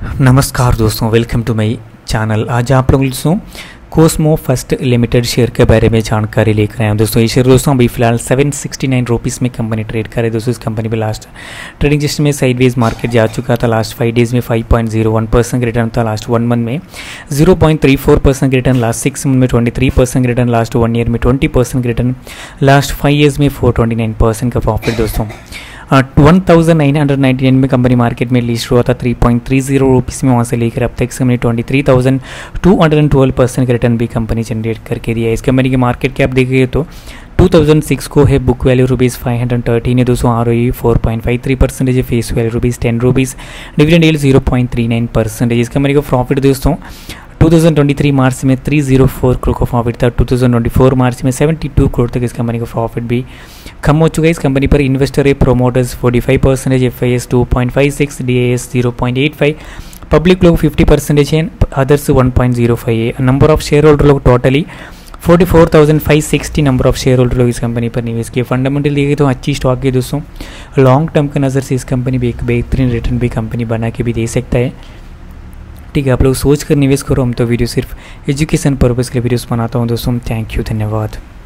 नमस्कार दोस्तों, welcome to my channel. आज आप लोग दोस्तों कोस्मो फर्स्ट लिमिटेड शेयर के बारे में जानकारी लेकर आए हैं। दोस्तों ये शेयर दोस्तों अभी फिलहाल 769 रुपीज़ में कंपनी ट्रेड करे। दोस्तों इस कंपनी पे लास्ट ट्रेडिंग सिस्टम में साइडवेज मार्केट जा चुका था। लास्ट 5 डेज में 5.01% रिटर्न था। लास्ट 1 मंथ में 0.34% रिटर्न। लास्ट 6 मंथ में 23% रिटर्न। लास्ट 1 ईयर में 20% रिटर्न। लास्ट 5 ईयर्स में 429% का प्रॉफिट। दोस्तों 1999 में कंपनी मार्केट में लिस्ट हुआ था 3.30 रुपीज़ में। वहाँ से लेकर अब तक हमने 23,212% रिटर्न भी कंपनी जनरेट करके दिया है। इस कंपनी की मार्केट कैप देखिए तो 2006 को है। बुक वैल्यू ₹513 है। दोस्तों ROE 4.53% है। Face value ₹10। Dividend yield 0.39%। इस कंपनी का प्रॉफिट दोस्तों 2023 मार्च में 304 करोड़ का प्रॉफिट था। 2024 मार्च में 72 करोड़ तक इस कंपनी का प्रॉफिट भी कम हो चुका है। इस कंपनी पर इन्वेस्टर है प्रोमोटर्स 45%, FIS 2.56, DIS 0.85, पब्लिक लोग 50% है, अदर्स 1.05 है। नंबर ऑफ शेयर होल्डर लोग totally 44,560 number of share holder लोग इस कंपनी पर निवेश किए। फंडामेंटल देखें तो अच्छी स्टॉक है दोस्तों। लॉन्ग टर्म की नज़र से इस कंपनी भी एक बेहतरीन रिटर्न भी कंपनी बना के भी दे सकता है। ठीक है, आप लोग सोच कर निवेश करो। हम तो वीडियो सिर्फ एजुकेशन पर्पज़ के लिए वीडियोस बनाता हूँ दोस्तों। थैंक यू, धन्यवाद।